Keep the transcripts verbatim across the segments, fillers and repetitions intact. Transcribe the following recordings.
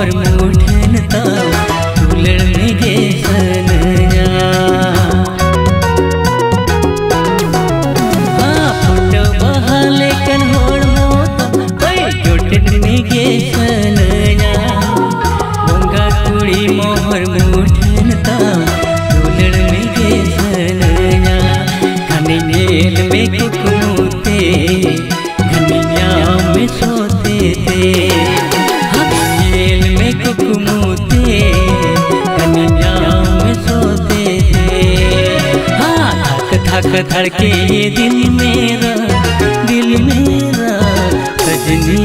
मोहर मुठन ता दुलड़ में गे सनया हाँ फुट बहाले कन होड़ मोता ओए जोटन में गे सनया बोंगा कुड़ी मोहर मुठन ता दुलड़ में गे सनया घने नेल में कुकमुते घनिया में सोते थे कुकमुते कन्या में सोते थे हाँ धक धक धड़के ये दिल मेरा दिल मेरा सजनी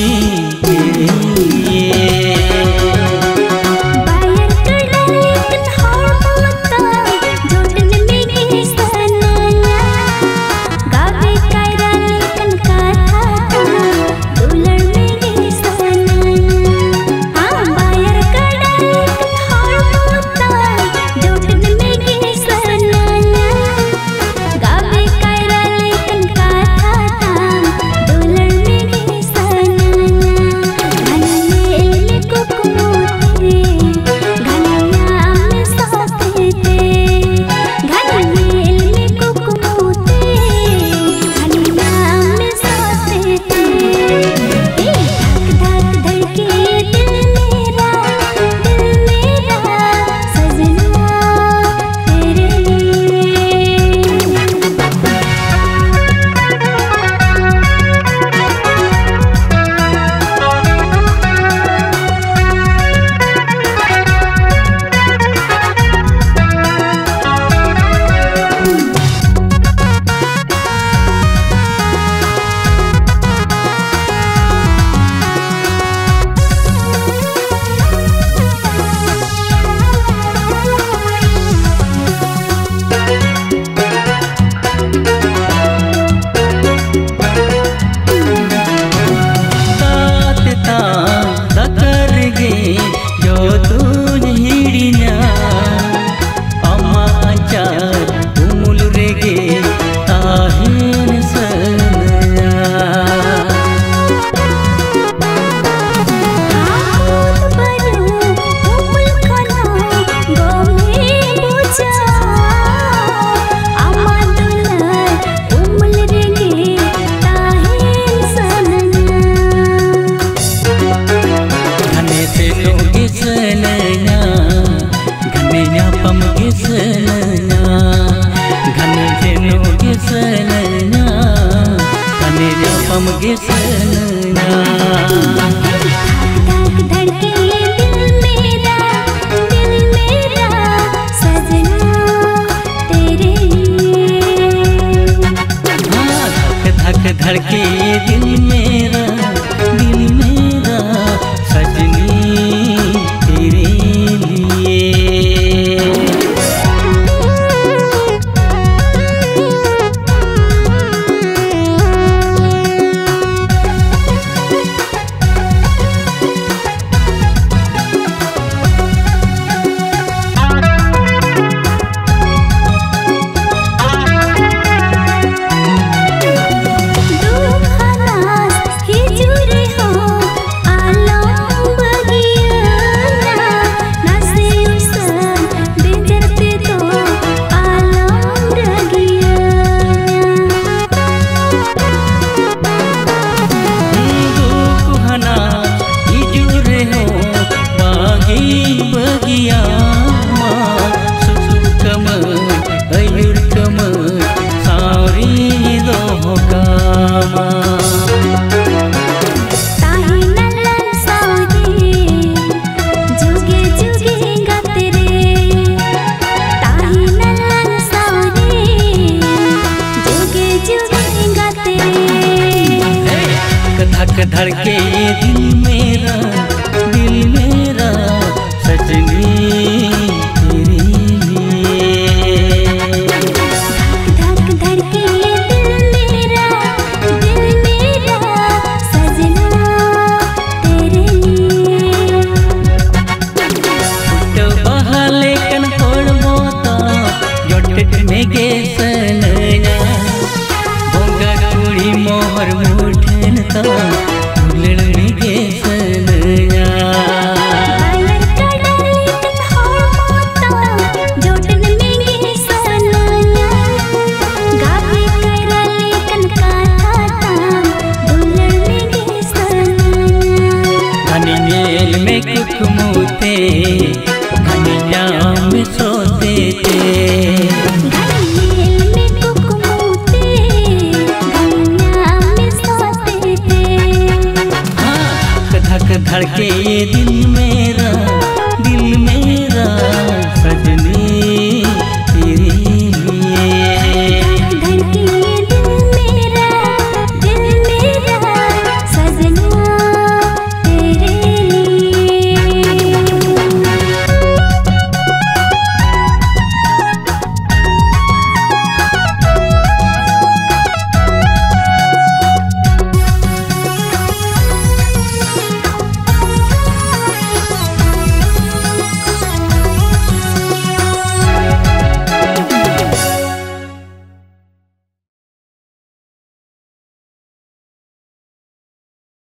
हम गे सनया धड़के दिल मेरा दिल मेरा सजना तेरे हाँ धक धक धड़के दिल मेरा दिल मेरा सजनी तेरे लिए धड़के ये दिल मेरा दिल मेरा सजनी तेरे लिए धक धड़के ये दिल मेरा दिल मेरा सजना तेरे लिए तो बहाले कन थोड़ मोता जोट में गे सनया बोंगा कुड़ी मोहर मुठन ता दुलड़ में गे सनया मेल में कुकमूते घनिया में सोते थे। मेल में कुकमूते घनिया में सोते थे। हाँ धक धड़के ये दिल मेरा, दिल मेरा सजनी